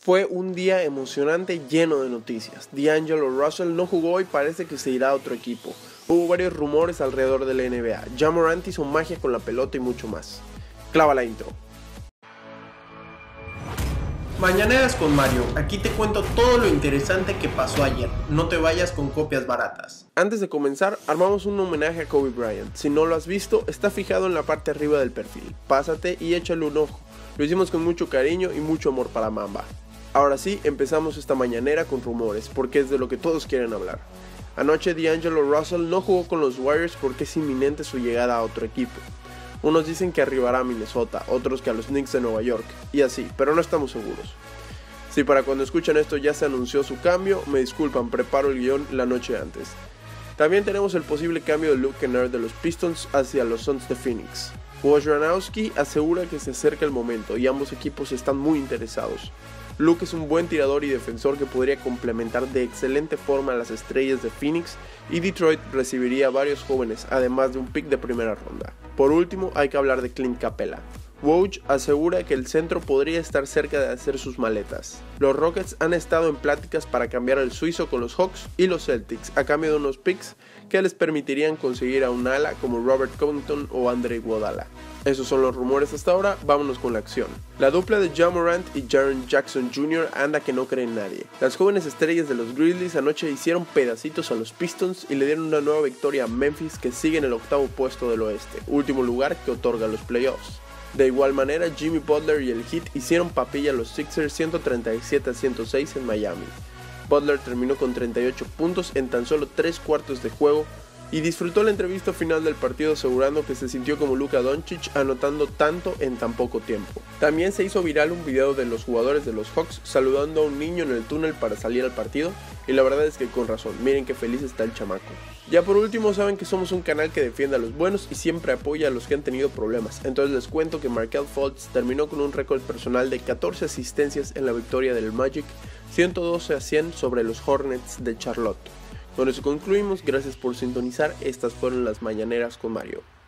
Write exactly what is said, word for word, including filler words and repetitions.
Fue un día emocionante lleno de noticias. D'Angelo Russell no jugó y parece que se irá a otro equipo. Hubo varios rumores alrededor de la N B A. Ja Morant hizo magia con la pelota y mucho más. Clava la intro. Mañaneras con Mario, aquí te cuento todo lo interesante que pasó ayer. No te vayas con copias baratas. Antes de comenzar, armamos un homenaje a Kobe Bryant. Si no lo has visto, está fijado en la parte arriba del perfil. Pásate y échale un ojo. Lo hicimos con mucho cariño y mucho amor para Mamba. Ahora sí, empezamos esta mañanera con rumores, porque es de lo que todos quieren hablar. Anoche D'Angelo Russell no jugó con los Warriors porque es inminente su llegada a otro equipo. Unos dicen que arribará a Minnesota, otros que a los Knicks de Nueva York, y así, pero no estamos seguros. Si para cuando escuchan esto ya se anunció su cambio, me disculpan, preparo el guión la noche antes. También tenemos el posible cambio de Luke Kennard de los Pistons hacia los Suns de Phoenix. Wojnarowski asegura que se acerca el momento y ambos equipos están muy interesados. Luke es un buen tirador y defensor que podría complementar de excelente forma a las estrellas de Phoenix, y Detroit recibiría a varios jóvenes, además de un pick de primera ronda. Por último, hay que hablar de Clint Capela. Woj asegura que el centro podría estar cerca de hacer sus maletas. Los Rockets han estado en pláticas para cambiar al suizo con los Hawks y los Celtics a cambio de unos picks que les permitirían conseguir a un ala como Robert Covington o Andre Iguodala. Esos son los rumores hasta ahora, vámonos con la acción. La dupla de Ja Morant y Jaren Jackson junior anda que no cree en nadie. Las jóvenes estrellas de los Grizzlies anoche hicieron pedacitos a los Pistons y le dieron una nueva victoria a Memphis, que sigue en el octavo puesto del oeste, último lugar que otorga los playoffs. De igual manera, Jimmy Butler y el Heat hicieron papilla a los Sixers ciento treinta y siete a ciento seis en Miami. Butler terminó con treinta y ocho puntos en tan solo tres cuartos de juego y disfrutó la entrevista final del partido asegurando que se sintió como Luka Doncic anotando tanto en tan poco tiempo. También se hizo viral un video de los jugadores de los Hawks saludando a un niño en el túnel para salir al partido, y la verdad es que con razón, miren qué feliz está el chamaco. Ya por último, saben que somos un canal que defiende a los buenos y siempre apoya a los que han tenido problemas, entonces les cuento que Markelle Fultz terminó con un récord personal de catorce asistencias en la victoria del Magic, ciento doce a cien sobre los Hornets de Charlotte. Con eso concluimos, gracias por sintonizar, estas fueron las mañaneras con Mario.